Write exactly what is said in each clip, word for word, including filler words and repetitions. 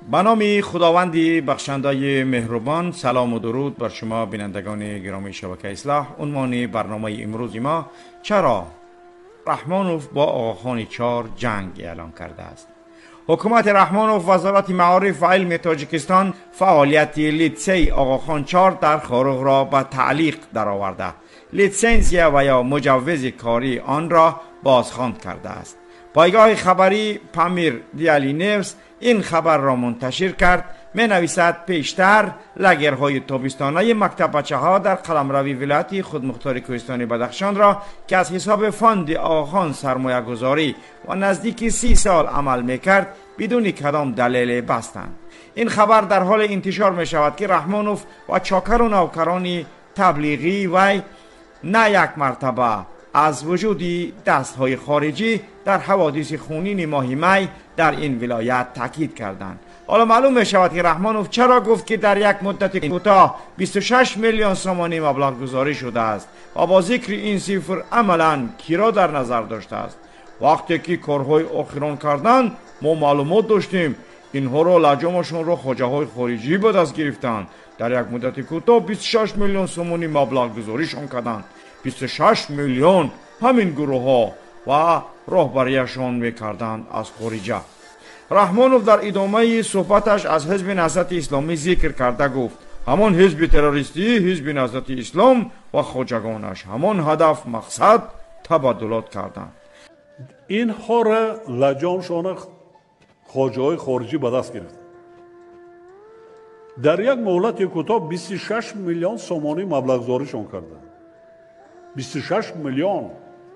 به نام خداوندی بخشنده مهربان. سلام و درود بر شما بینندگان گرامی شبکه اصلاح. عنوان برنامه امروز ما: چرا رحمانوف با آقاخان چار جنگ اعلام کرده است؟ حکومت رحمانوف وزارت معارف و علم تاجیکستان فعالیت لیتسه آقاخان چار در خارق را به تعلیق درآورده، لیتسنسیه و یا مجوز کاری آن را بازخواند کرده است. پایگاه خبری پامیر دیالی نیوز این خبر را منتشر کرد. می نویسد: پیشتر لگرهای تابستانه مکتب بچه ها در قلمروی ولایت خودمختار کوهستان بدخشان را که از حساب فاند آقاخان سرمایه گذاری و نزدیک سی سال عمل می کرد بدون کدام دلیل بستند. این خبر در حال انتشار می شود که رحمانوف و چاکر و نوکران تبلیغی وی نه یک مرتبه از وجود دستهای خارجی در حوادث خونین ماه می در این ولایت تاکید کردند. حالا معلوم می شود که رحمانوف چرا گفت که در یک مدت کوتاه بیست و شش میلیون سومانی مبلغ گذاری شده است و با ذکر این صفر عملا کی را در نظر داشته است. وقتی که کارهای آخران کردند ما معلومات داشتیم اینها را لجامشون را خواجه های خارجی به دست گرفتند. در یک مدت کوتاه بیست و شش میلیون سومانی مبلغ گذاریشان کردند. بیست و شش میلیون همین گروه ها و راهبریشان میکردند از خارجه. رحمانوف در ادامه صحبتش از حزب نهضت اسلامی ذکر کرده گفت: همان حزب تروریستی حزب نهضت اسلام و خواجگانش همان هدف مقصد تبادلات کردند. اینها را لجامشان خواجه های خارجی به دست گرفت. در یک مهلت کوتاه بیست و شش میلیون سومانی مبلغ گذاریشان کردند. بیست و شش میلیون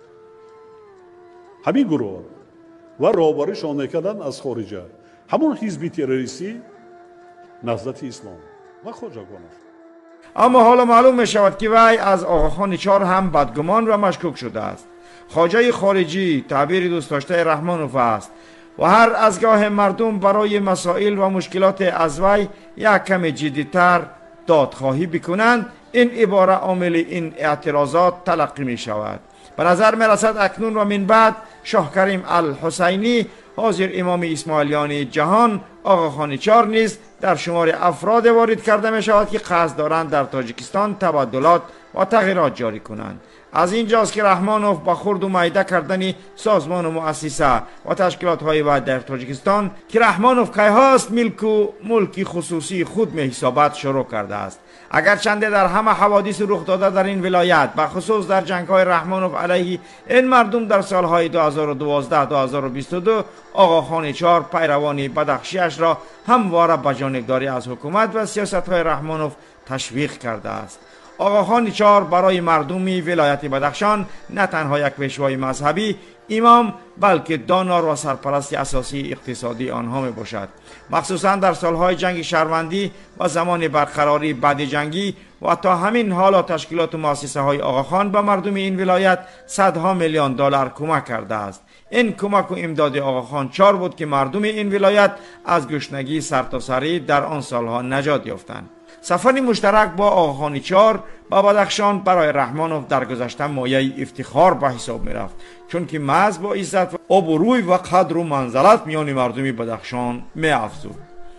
همین گروه و راهبریشان میکردند از خارجه، همون حزب تروریستی نهضت اسلام و خواجگانش. اما حالا معلوم می شود که وی از آقاخان چار هم بدگمان و مشکوک شده است. خواجه خارجی تعبیر دوست داشته رحمانوف است و هر از گاه مردم برای مسائل و مشکلات از وی یک کم جدیتر دادخواهی بکنند این عباره عامل این اعتراضات تلقی می شود. به نظر می رسد اکنون و من بعد شاه کریم الحسینی حاضر امام اسماعیلیان جهان آقاخان چار نیز در شمار افراد وارد کرده می شود که قصد دارند در تاجیکستان تبادلات و تغییرات جاری کنند. از اینجاست که رحمانوف با خرد و میده کردن سازمان و مؤسسه و تشکیلات های وحد در تاجیکستان که رحمانوف کی هاست ملک و ملکی خصوصی خود می حسابت شروع کرده است. اگرچند در همه حوادث رخ داده در این ولایت به خصوص در جنگ های رحمانوف علیه این مردم در سالهای دو هزار و دوازده تا دو هزار و بیست و دو آقاخان چار پیروان بدخشیش را همواره به جانبداری از حکومت و سیاست های رحمانوف تشویق کرده است. آقاخان چار برای مردمی ولایت بدخشان نه تنها یک پیشوای مذهبی امام بلکه دانار و سرپرست اساسی اقتصادی آنها می باشد. مخصوصا در سالهای جنگ شهروندی و زمان برقراری بعد جنگی و تا همین حالا تشکیلات و مؤسسه های آقاخان به مردم این ولایت صدها میلیون دلار کمک کرده است. این کمک و امداد آقاخان چار بود که مردم این ولایت از گشنگی سرتاسری در آن سالها نجات یافتند. سفر مشترک با آقاخان چار با بدخشان برای رحمانوف در گذشته مایه افتخار به حساب می رفت، چون که محض با عزت و آبروی و قدر و منزلت میان مردم بدخشان می افزود.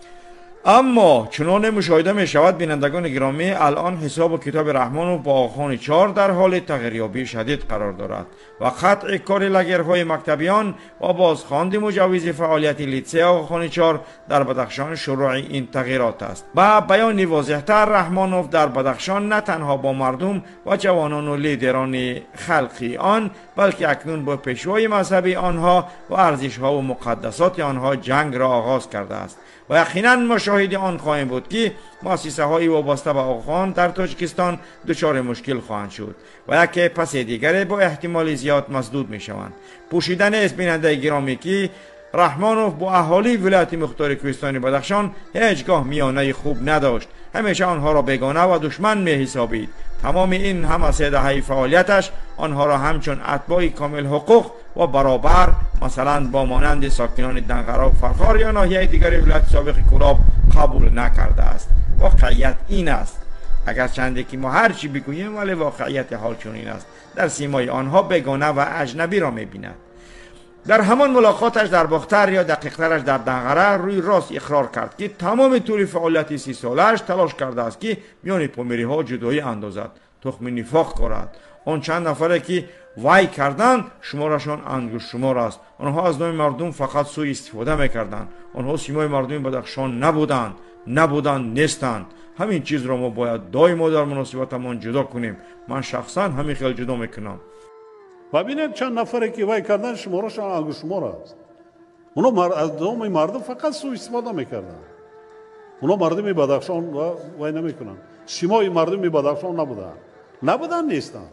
اما چنان مشاهده می شود بینندگان گرامی الان حساب و کتاب رحمانوف با آقاخان چار در حال تغییریابی شدید قرار دارد و قطع کار لگرهای مکتبیان و بازخواند مجوز فعالیت لیتسه آقاخان چار در بدخشان شروع این تغییرات است. با بیان واضح‌تر رحمانوف در بدخشان نه تنها با مردم و جوانان و لیدران خلقی آن بلکه اکنون با پیشوای مذهبی آنها و ارزش‌ها و مقدسات آنها جنگ را آغاز کرده است و یقینا مشاهد آن خواهیم بود که مؤسسه های وابسته به آقاخان در تاجیکستان دچار مشکل خواهند شد و یکی پس دیگری با احتمال زیاد مسدود می شوند. پوشیدن است بیننده گرامی که رحمانوف با اهالی ولایت مختار کوهستان بدخشان هیچگاه میانه خوب نداشت. همیشه آنها را بیگانه و دشمن می حسابید. تمام این همه سه دهه فعالیتش آنها را همچون اتباع کامل حقوق و برابر مثلا با مانند ساکنان دنقره و فرخار یا ناحیه دیگر ولایت سابق کلاب قبول نکرده است. واقعیت این است. اگر چنده که ما هر چی بگوییم ولی واقعیت حال چنین است. در سیمای آنها بیگانه و اجنبی را می‌بیند. در همان ملاقاتش در باختر یا دقیقترش در دنغره روی راست اقرار کرد که تمام طول فعالیت سی سالش تلاش کرده است که میان پامیری ها جدایی اندازد، تخم نفاق کارد. آن چند نفره که وای کردند شمارشان انگشت شمار است. آنها از نام مردم فقط سوء استفاده میکردند. آنها سیمای مردم بدخشان نبودند، نبودند، نیستند. همین چیز را ما باید دائما در مناسبتمان جدا کنیم. من شخصا همین خیلی جدا میکنم. و ببینید چند نفری که وای کردن شمارشان انگشت شمار است. اونا از نام مردم فقط سوء استفاده میکردند. اونا مردم بدخشان وای نمیکنند. سیمای مردم بدخشان نبودند. نبودند، نیستند.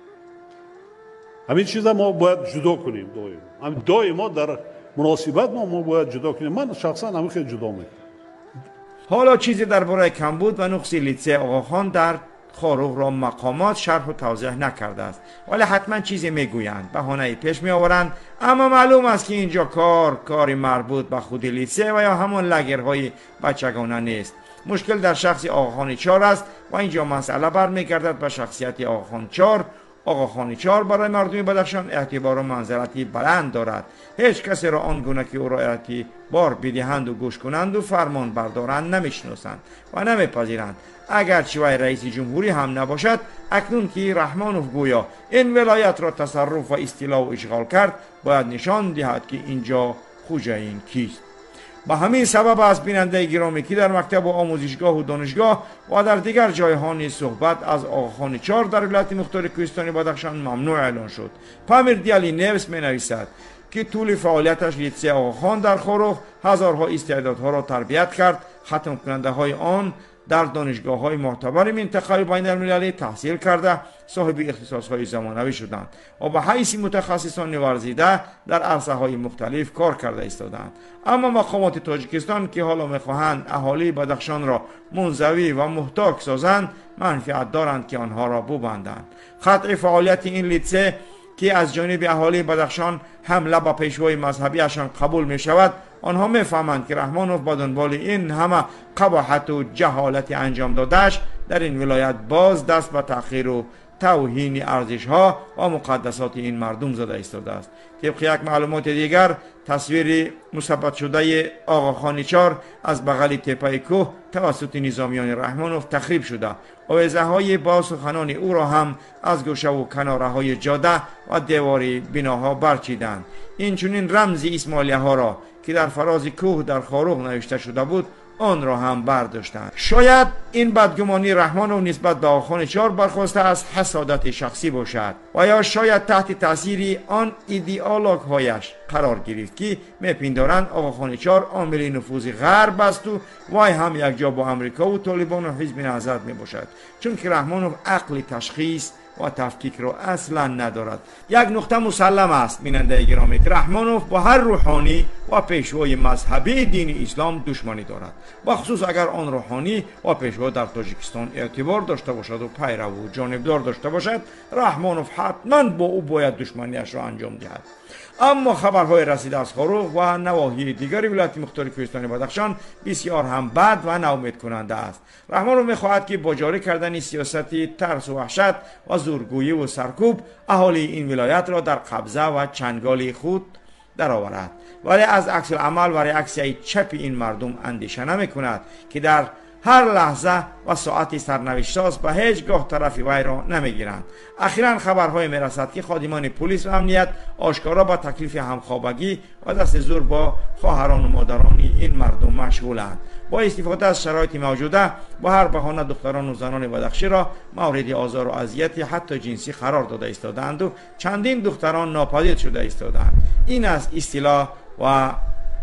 همین چیزا ما باید جدا کنیم. دائم همین دائما در مناسبت ما ما باید جدا کنیم. من شخصا همین خیلی جدا میکنم. حالا چیزی درباره کمبود و نقص لیسه آقاخان در خاروق را مقامات شرح و توضیح نکرده است، ولی حتما چیزی میگویند، بهانه‌ای پیش میآورند. اما معلوم است که اینجا کار کاری مربوط به خود لیسه و یا همان لگرهای بچگانه نیست. مشکل در شخص آقاخان چهار است و اینجا مسئله برمیگردد به شخصیت آقاخان چهار. آقاخان چهار برای مردم بدخشان اعتبار و منزلتی بلند دارد. هیچ کسی را آنگونه که او را اعتبار بدهند و گوش کنند و فرمان بردارند نمیشناسند و نمیپذیرند. اگر چوی رئیس جمهوری هم نباشد، اکنون که رحمانوف گویا این ولایت را تصرف و استیلا و اشغال کرد، باید نشان دهد که اینجا خوجه این کیست. با همین سبب از بیننده گرامی که در مکتب و آموزشگاه و دانشگاه و در دیگر جایها نیز صحبت از آقاخان چهار در ولایت مختار کوهستانی بدخشان ممنوع اعلان شد. پامیر دیالی نیوس می نویسد که طول فعالیتش لیسه آقاخان در خاروق هزارها استعدادها را تربیت کرد. ختم کننده های آن در دانشگاه های معتبر منطقه بین المللی تحصیل کرده صاحب اختصاص های زمانوی شدند و به حیث متخصصان ورزیده در عرصه های مختلف کار کرده ایستادند. اما مقامات تاجیکستان که حالا میخواهند اهالی بدخشان را منزوی و محتاج سازند، منفعت دارند که آنها را ببندند. قطع فعالیت این لیسه که از جانب اهالی بدخشان حمله به پیشوای مذهبیشان قبول می شود، آنها میفهمند که رحمانوف با دنبال این همه قباحت و جهالت انجام دادش در این ولایت باز دست به تأخیر و توهین ارزش ها و مقدسات این مردم زده ایستاده است. طبق یک معلومات دیگر، تصویر مثبت شده آقاخان چهار از بغل تپه کوه توسط نظامیان رحمانوف تخریب شده. آویزه های با سخنان او را هم از گوشه و کناره های جاده و دیوار بناها برچیدند. این چنین رمز اسماعیلیه ها را که در فراز کوه در خاروق نوشته شده بود، آن را هم برداشتند. شاید این بدگمانی رحمانوف نسبت به آقاخان چهار برخواسته از حسادت شخصی باشد و یا شاید تحت تاثیر آن ایدئولوگ هایش قرار گرفت که میپندارند آقاخان چهار عامل نفوذ غرب است و وای هم یک جا با امریکا و طالبان و حزب نهضت می باشد، چون که رحمانوف عقل تشخیص و تفکیک را اصلا ندارد. یک نقطه مسلم است بیننده گرامی که رحمانوف با هر روحانی و پیشوای مذهبی دین اسلام دشمنی دارد، بخصوص اگر آن روحانی و پیشوا در تاجیکستان اعتبار داشته باشد و پیرو و جانبدار داشته باشد. رحمانوف حتما با او باید دشمنیش را انجام دهد. اما خبرهای رسیده از خاروق و نواحی دیگر ولایت مختار کوهستانی بدخشان بسیار هم بد و ناامید کننده است. رحمانوف میخواهد که با جاری کردن سیاستی ترس و وحشت و زورگویی و سرکوب اهالی این ولایت را در قبضه و چنگال خود درآورد، ولی از عکس العمل و ریاکسیای چپ این مردم اندیشه نمی کند که در هر لحظه و ساعتی سرنوشت‌ساز به هیچ گاه طرف وی را نمیگیرند. اخیراً خبرهای میرسد که خادمان پلیس و امنیت آشکارا با تکلیف همخوابگی و دست زور با خواهران و مادران این مردم مشغولند. با استفاده از شرایط موجوده با هر بهانه دختران و زنان بدخشی را مورد آزار و اذیت حتی جنسی قرار داده ایستادند و چندین دختران ناپدید شده ایستادند. این است اصطلاح و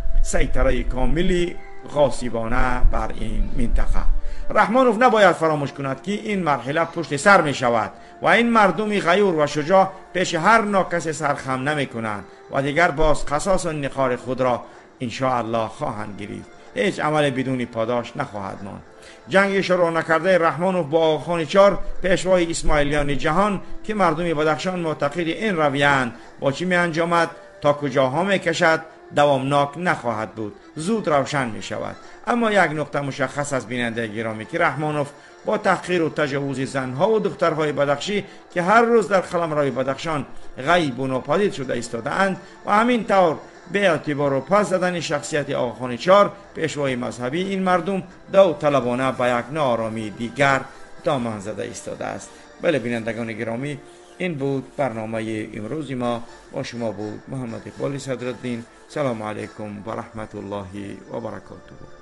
سیطره کاملی غاصبانه بر این منطقه. رحمانوف نباید فراموش کند که این مرحله پشت سر می شود و این مردمی غیور و شجاع پیش هر ناکس سرخم نمی کنند و دیگر باز قصاص و نقار خود را انشاءالله خواهند گرفت. هیچ عمل بدون پاداش نخواهد ماند. جنگ شروع نکرده رحمانوف با آقاخان چهار پیشوای اسماعیلیان جهان که مردم بدخشان معتقد این رویه‌اند، با چی می انجامد تا کجاها می کشد دوامناک نخواهد بود، زود روشن می شود. اما یک نقطه مشخص از بیننده گرامی که رحمانوف با تحقیر و تجاوز زنها و دخترهای بدخشی که هر روز در قلمرو بدخشان غیب و ناپدید شده ایستاده‌اند و همین طور به اعتبار و پس زدن شخصیت آقاخان چهار پیشوای مذهبی این مردم داوطلبانه به یک ناآرامی دیگر دامن زده ایستاده است. بله بینندگان گرامی، این بود برنامه امروز ما. با شما بود محمد اقبال صدرالدین. سلام علیکم و رحمت الله و برکاته.